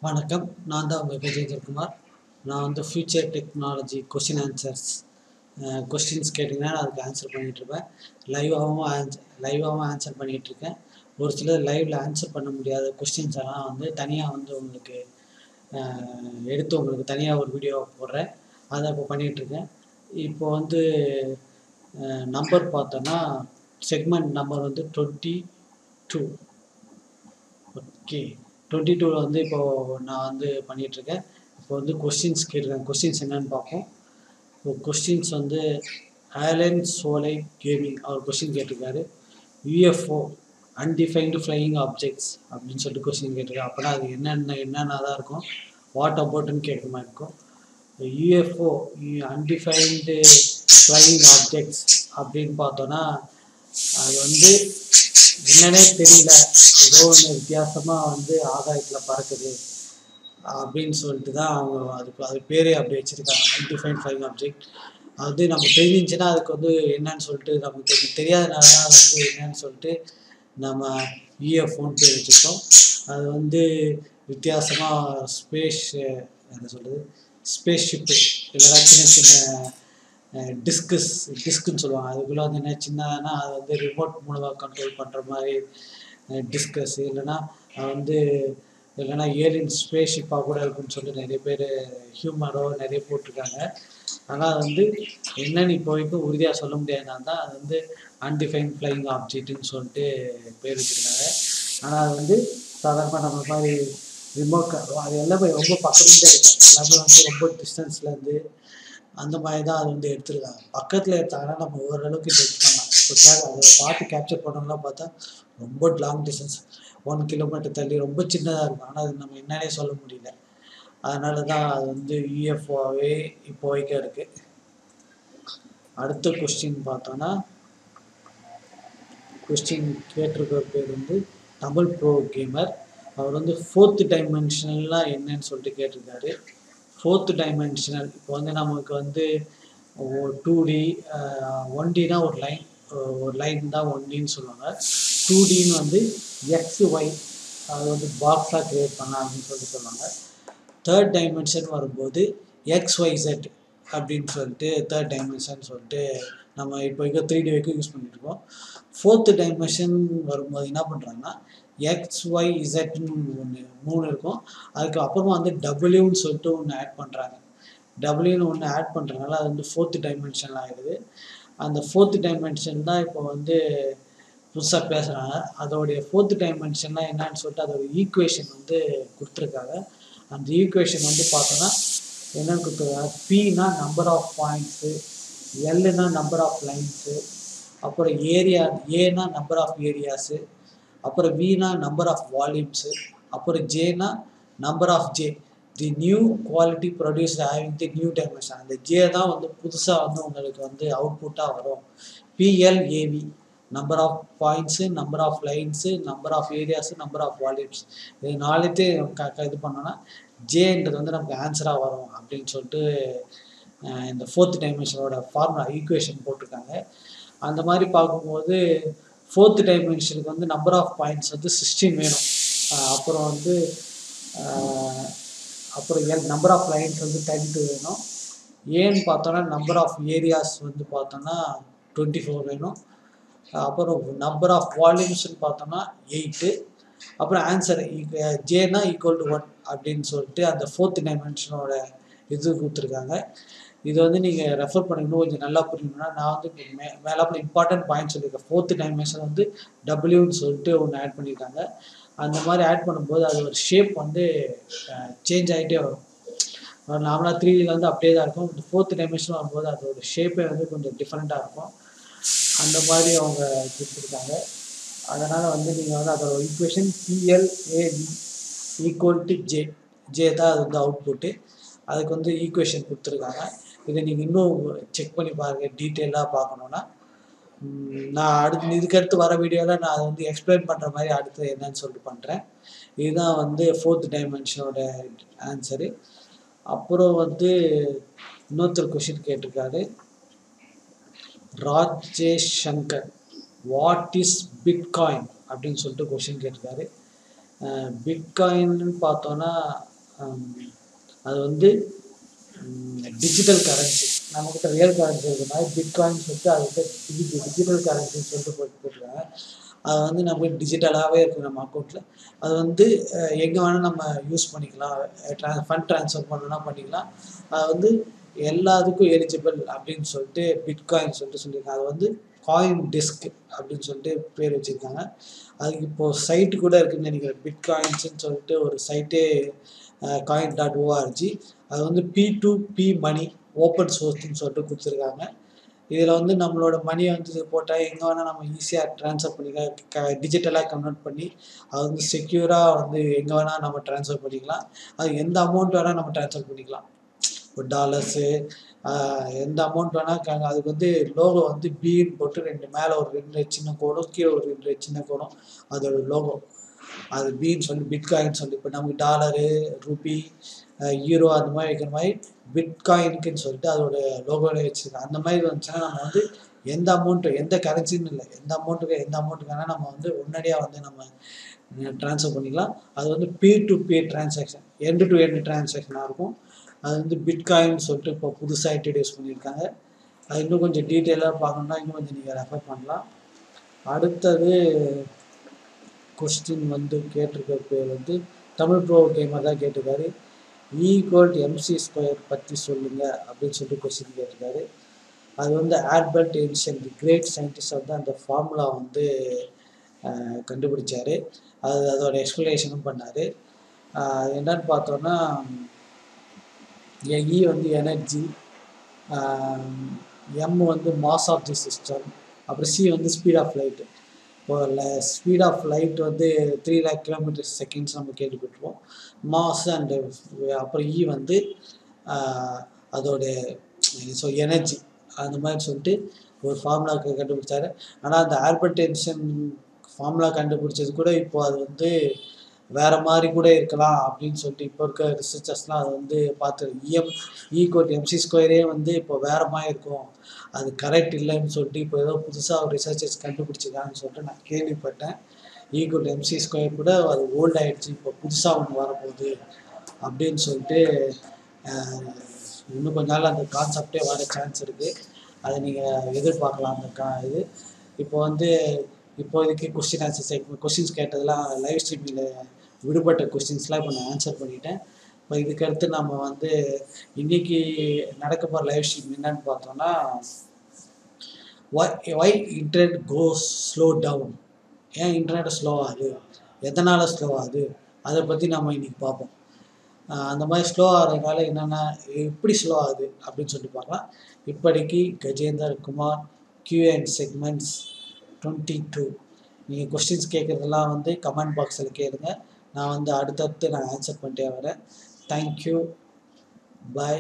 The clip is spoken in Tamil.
வணக்கம். நான் தான் உங்கள் விஜயகுமார். நான் வந்து future technology question answers questions கேட்டிங்கன்னா நான் அதுக்கு ஆன்சர் பண்ணிகிட்ருப்பேன். லைவாகவும் ஆன்சர் பண்ணிகிட்ருக்கேன். ஒரு சிலர் லைவில் ஆன்சர் பண்ண முடியாத கொஸ்டின்ஸ் எல்லாம் வந்து தனியாக வந்து உங்களுக்கு எடுத்து உங்களுக்கு தனியாக ஒரு வீடியோ போடுறேன். அதை இப்போ பண்ணிகிட்ருக்கேன். இப்போ வந்து நம்பர் பார்த்தோன்னா செக்மெண்ட் நம்பர் வந்து 22. ஓகே, 22ல் வந்து இப்போது நான் வந்து பண்ணிகிட்ருக்கேன். இப்போ வந்து கொஸ்டின்ஸ் கேட்டிருக்கேன். கொஸ்டின்ஸ் என்னென்னு பார்ப்போம். இப்போ கொஸ்டின்ஸ் வந்து ஆலன் சோலை கேமிங் அவர் கொஸ்டின் கேட்டிருக்காரு. யூஎஃப்ஓ அன்டிஃபைன்டு ஃப்ளையிங் ஆப்ஜெக்ட்ஸ் அப்படின்னு சொல்லிட்டு கொஸ்டின் கேட்டிருக்காரு. அப்போனா அது என்னென்ன தான் இருக்கும், வாட் அபவுட்னு கேட்குற மாதிரி இருக்கும். யூஎஃப்ஓ அன்டிஃபைன்டு ஃப்ளையிங் ஆப்ஜெக்ட்ஸ் அப்படின்னு பார்த்தோன்னா அது வந்து என்னன்னே தெரியல, ஏதோ ஒன்று வித்தியாசமாக வந்து ஆகாயத்தில் பறக்குது அப்படின்னு சொல்லிட்டு தான் அவங்க அது பேரே அப்படி வச்சுருக்காங்க, அன்டிஃபைன்ட் ஃப்ளையிங் ஆப்ஜெக்ட். அது நம்ம தெரிஞ்சிச்சுன்னா அதுக்கு வந்து என்னன்னு சொல்லிட்டு நமக்கு தெரியாதனால தான் அது வந்து என்னன்னு சொல்லிட்டு நம்ம யூஎஃப்ஓன்னு பேர் வச்சுருக்கோம். அது வந்து வித்தியாசமாக என்ன சொல்கிறது, ஸ்பேஸ் ஷிப்பு இல்லைனா சின்ன சின்ன டிஸ்க்குன்னு சொல்லுவாங்க. அதுக்குள்ளே வந்து என்ன சின்னதுன்னா அது வந்து ரிமோட் மூலமாக கண்ட்ரோல் பண்ணுற மாதிரி டிஸ்கஸ், இல்லைன்னா ஏலியன் ஸ்பேஸ் ஷிப்பாக கூட இருக்குன்னு சொல்லிட்டு நிறைய பேர் ஹியூமரோ நிறைய போட்டிருக்காங்க. ஆனால் அது வந்து என்னன்னு இப்போ வரைக்கும் உறுதியாக சொல்ல முடியாதுனால தான் அது வந்து அன்டிஃபைன்ட் ஃப்ளையிங் ஆப்ஜெக்ட்னு சொல்லிட்டு பேர் வச்சுருக்காங்க. ஆனால் அது வந்து சாதாரணமாக நம்ம மாதிரி ரிமோட் அது எல்லாமே ரொம்ப பக்கத்துலேயே இருக்கும். எல்லாமே வந்து ரொம்ப டிஸ்டன்ஸ்லேருந்து அந்த மாதிரி தான் அது வந்து எடுத்துருக்காங்க. பக்கத்தில் எடுத்தாங்கன்னா நம்ம ஓரளவுக்கு எடுத்துக்கலாம். இப்போ அதை பார்த்து கேப்சர் பண்ணோம்லாம் பார்த்தா ரொம்ப லாங் டிஸ்டன்ஸ் 1 கிலோமீட்டர் தள்ளி ரொம்ப சின்னதாக இருக்கும். ஆனால் அது நம்ம என்னன்னே சொல்ல முடியல. அதனால தான் அது வந்து யூஎஃப்ஓவே இப்போ வரைக்கும் இருக்குது. அடுத்த கொஸ்டின் பார்த்தோன்னா கொஸ்டின் கேட்டிருக்கிற பேர் வந்து தமிழ் ப்ரோ கேமர். அவர் வந்து 4th டைமென்ஷனல்லாம் என்னன்னு சொல்லிட்டு கேட்டிருக்காரு. 4th டைமென்ஷனல் இப்போ வந்து நமக்கு வந்து 2D 1Dனா ஒரு லைன் தான் 1Dன்னு சொல்லுவாங்க. 2Dன்னு வந்து XY அது வந்து பாக்ஸாக க்ரியேட் பண்ணலாம் அப்படின்னு சொல்லிட்டு சொல்லுவாங்க. 3rd டைமென்ஷன் வரும்போது XYZ அப்படின்னு சொல்லிட்டு 3rd டைமென்ஷன் சொல்லிட்டு நம்ம இப்போ வரைக்கும் 3D வரைக்கும் யூஸ் பண்ணிட்டுருக்கோம். 4th டைமென்ஷன் வரும்போது என்ன பண்ணுறாங்கன்னா XYZன்னு ஒன்று 3 இருக்கும். அதுக்கு அப்புறமா வந்து டபிள்யூன்னு சொல்லிட்டு ஒன்று ஆட் பண்ணுறாங்க. டபிள்யூன்னு ஒன்று ஆட் பண்ணுறதுனால அது வந்து 4th டைமென்ஷனில் ஆகிடுது. அந்த 4th டைமென்ஷன் தான் இப்போ வந்து புதுசாக பேசுகிறாங்க. அதோடைய 4th டைமென்ஷன்லாம் என்னன்னு சொல்லிட்டு அதோட ஈக்குவேஷன் வந்து கொடுத்துருக்காங்க. அந்த ஈக்குவேஷன் வந்து பார்த்தோன்னா என்னென்னு கொடுத்துருக்காங்க, Pனா நம்பர் ஆஃப் பாயிண்ட்ஸு, Lனா நம்பர் ஆஃப் லைன்ஸு, அப்புறம் ஏனா நம்பர் ஆஃப் ஏரியாஸு, அப்புறம் Vனா நம்பர் ஆஃப் வால்யூம்ஸு, அப்புறம் Jனா number of J, the new quality produced having the new dimension. அந்த ஜே தான் வந்து புதுசாக வந்து உங்களுக்கு வந்து அவுட்புட்டாக வரும். PLAV number of points, number of lines, number of areas, number of volumes. இது 4த்தையும் இது பண்ணோன்னா ஜேன்றது வந்து நமக்கு ஆன்சராக வரும் அப்படின்னு சொல்லிட்டு இந்த 4th டைமென்ஷனோட ஃபார்முலா ஈக்குவேஷன் போட்டிருக்காங்க. அந்த மாதிரி பார்க்கும்போது 4th டைமென்ஷனுக்கு வந்து நம்பர் ஆஃப் பாயிண்ட்ஸ் வந்து 16 வேணும். அப்புறம் வந்து நம்பர் ஆஃப் லைன்ஸ் வந்து 32 வேணும். ஏன்னு பார்த்தோன்னா நம்பர் ஆஃப் ஏரியாஸ் வந்து பார்த்தோன்னா 24 வேணும். அப்புறம் நம்பர் ஆஃப் வால்யூம்ஸ்ன்னு பார்த்தோம்னா 8. அப்புறம் ஆன்சர் ஜேனா ஈக்குவல் டு 1 அப்படின்னு சொல்லிட்டு அந்த 4th டைமென்ஷனோட இது கொடுத்துருக்காங்க. இது வந்து நீங்கள் ரெஃபர் பண்ணிக்கணும். கொஞ்சம் நல்லா புரியணும்னா நான் வந்து மேலாப்பில் இம்பார்ட்டன்ட் பாயிண்ட் சொல்லியிருக்கேன். 4th டைமென்ஷன் வந்து டபிள்யூன்னு சொல்லிட்டு ஒன்று ஆட் பண்ணியிருக்காங்க. அந்த மாதிரி ஆட் பண்ணும்போது அது ஒரு ஷேப் வந்து சேஞ்ச் ஆகிட்டே வரும். நார்மலாக 3Dயில் வந்து அப்படியே தான் இருக்கும். இந்த 4th டைமென்ஷன் வரும்போது அதோட ஷேப்பே வந்து கொஞ்சம் டிஃப்ரெண்ட்டாக இருக்கும். அந்த மாதிரி அவங்க கொடுத்துருக்காங்க. அதனால் வந்து நீங்கள் வந்து அதோட equation PLAV equal to J தான் அது வந்து அவுட்புட்டு. அதுக்கு வந்து ஈக்குவேஷன் கொடுத்துருக்காங்க. இதை நீங்கள் இன்னும் செக் பண்ணி பாருங்கள். டீட்டெயிலாக பார்க்கணுன்னா நான் இதுக்கடுத்து வர வீடியோவில் நான் அதை வந்து எக்ஸ்பிளைன் பண்ணுற மாதிரி அடுத்து என்னன்னு சொல்லிட்டு பண்ணுறேன். இதுதான் வந்து 4th டைமென்ஷனோட ஆன்சரு. அப்புறம் வந்து இன்னொருத்தர் கொஷின் கேட்டிருக்காரு, Rajesh Shankar, what is bitcoin அப்படின்னு சொல்லிட்டு கொஷின் கேட்டிருக்காரு. பிட்காயின்னு பார்த்தோன்னா அது வந்து டிஜிட்டல் கரன்சி. நம்மக்கிட்ட ரியல் கரன்சி இருக்கிற மாதிரி பிட்காயின் சொல்லிட்டு அது வந்து டிஜிட்டல் கரன்சின்னு சொல்லிட்டு போட்டுருக்காங்க. அது வந்து நம்ம டிஜிட்டலாகவே இருக்குது நம்ம அக்கௌண்ட்டில். அது வந்து எங்கே வேணால் நம்ம யூஸ் பண்ணிக்கலாம். ஃபண்ட் ட்ரான்ஸ்ஃபர் பண்ணணும்னா பண்ணிக்கலாம். அது வந்து எல்லாத்துக்கும் எலிஜிபிள் அப்படின்னு சொல்லிட்டு பிட்காயின் சொல்லியிருக்காங்க. அது வந்து காயின் டிஸ்க் அப்படின்னு சொல்லிட்டு பேர் வச்சுருக்காங்க. அதுக்கு இப்போது சைட்டு கூட இருக்குதுன்னு நினைக்கிறேன். பிட்காயின்ஸ்ன்னு சொல்லிட்டு ஒரு சைட்டே coin.org. அது வந்து P2P மணி ஓப்பன் சோர்ஸ்ன்னு சொல்லிட்டு கொடுத்துருக்காங்க. இதில் வந்து நம்மளோட மணியை வந்து போட்டால் எங்கே வேணால் நம்ம ஈஸியாக ட்ரான்ஸ்ஃபர் பண்ணிக்கலாம். டிஜிட்டலாக கன்வெர்ட் பண்ணி அது வந்து செக்யூராக வந்து எங்கே வேணால் நம்ம ட்ரான்ஸ்ஃபர் பண்ணிக்கலாம். அது எந்த அமௌண்ட் வேணால் நம்ம ட்ரான்ஸ்ஃபர் பண்ணிக்கலாம். இப்போ டாலர்ஸு எந்த அமௌண்ட் வேணால் அதுக்கு வந்து லோகோ வந்து பின்னு போட்டு மேலே ஒரு 2 சின்ன கோடும் கீழே ஒரு 2 சின்ன கோடும் அதோட லோகோ. அது பின்னு சொல்லி பிட்காயின் சொல்லி இப்போ நமக்கு டாலரு, ரூபி, யூரோ அந்த மாதிரி வைக்கிற மாதிரி பிட்காயினுக்குன்னு சொல்லிட்டு அதோட லோகோவே வச்சுருக்காங்க. அந்த மாதிரி வந்துச்சுன்னா நம்ம வந்து எந்த அமௌண்ட்டு எந்த கரன்சின்னு இல்லை, எந்த அமௌண்ட்டுக்கு வேணால் நம்ம வந்து உடனடியாக வந்து நம்ம ட்ரான்ஸ்ஃபர் பண்ணிக்கலாம். அது வந்து P2P transaction, end to end ட்ரான்சாக்ஷனாக இருக்கும். அது வந்து பிட்காயின் சொல்லிட்டு இப்போ புதுசாக இன்ட்ரடியூஸ் பண்ணியிருக்காங்க. அது இன்னும் கொஞ்சம் டீட்டெயிலாக பார்க்கணுன்னா இன்னும் கொஞ்சம் நீங்கள் ரெஃபர் பண்ணலாம். அடுத்தது கொஸ்டின் வந்து கேட்டிருக்க பேர் வந்து தமிழ் ப்ரோ கேமர் தான் கேட்டிருக்காரு. E=mc² பற்றி சொல்லுங்கள் அப்படின்னு சொல்லிட்டு கொஸ்டின் கேட்டிருக்காரு. அது வந்து Albert Einstein the great scientist வந்து அந்த ஃபார்முலா வந்து கண்டுபிடிச்சார். அதோட எக்ஸ்ப்ளனேஷனும் பண்ணார். என்னன்னு பார்த்தோன்னா E வந்து எனர்ஜி, M வந்து மாஸ் ஆஃப் தி சிஸ்டம், அப்புறம் C வந்து ஸ்பீட் ஆஃப் லைட்டு. இப்போ ஸ்பீட் ஆஃப் லைட் வந்து 3 lakh km/s நம்ம கேள்விப்பட்டிருப்போம். மாஸ் அண்டு அப்புறம் E வந்து அதோட எனர்ஜி அந்த மாதிரி சொல்லிட்டு ஒரு ஃபார்முலா கண்டுபிடிச்சாரு. ஆனால் அந்த ஆல்பர்ட் ஐன்ஸ்டைன் ஃபார்முலா கண்டுபிடிச்சது கூட இப்போ அது வந்து வேறு மாதிரி கூட இருக்கலாம் அப்படின்னு சொல்லிட்டு இப்போ இருக்க ரிசர்ச்சர்ஸ்லாம் அதை வந்து பார்த்து E=mc² வந்து இப்போ வேறு மாதிரி இருக்கும், அது கரெக்ட் இல்லைன்னு சொல்லிட்டு இப்போ ஏதோ புதுசாக ஒரு ரிசர்ச்சர்ஸ் கண்டுபிடிச்சிருக்காங்கன்னு சொல்லிட்டு நான் கேள்விப்பட்டேன். E=mc² கூட அது ஓல்ட் ஆகிடுச்சு, இப்போ புதுசாக ஒன்று வரப்போகுது அப்படின்னு சொல்லிட்டு இன்னும் கொஞ்ச நாள் அந்த கான்செப்டே வர சான்ஸ் இருக்குது. அதை நீங்கள் எதிர்பார்க்கலாம். அந்த இது இப்போ வந்து இப்போதைக்கு கொஸ்டின்ஸ் கேட்டதெல்லாம் லைவ் ஸ்ட்ரீமிங்கில் விடுபட்ட கொஸ்டின்ஸ்லாம் இப்போ நான் ஆன்சர் பண்ணிட்டேன். இப்போ இதுக்கடுத்து நம்ம வந்து இன்றைக்கி நடக்க போகிற லைவ் ஸ்ட்ரீம் என்னன்னு பார்த்தோன்னா why internet goes slow down, ஏன் இன்டர்நெட் ஸ்லோ ஆகுது, எதனால் ஸ்லோ ஆகுது, அதை பற்றி நம்ம இன்றைக்கி பார்ப்போம். அந்த மாதிரி ஸ்லோ ஆகிறதுனால என்னென்ன எப்படி ஸ்லோ ஆகுது அப்படின்னு சொல்லிட்டு பார்க்கலாம். இப்போதைக்கு கஜேந்தர் குமார் Q&A செக்மெண்ட்ஸ் 22. நீங்கள் கொஸ்டின்ஸ் கேட்குறதெல்லாம் வந்து கமெண்ட் பாக்ஸில் கேளுங்க. நான் வந்து அடுத்தடுத்து நான் ஆன்சர் பண்ணிட்டே வரேன். தேங்க்யூ, பாய்.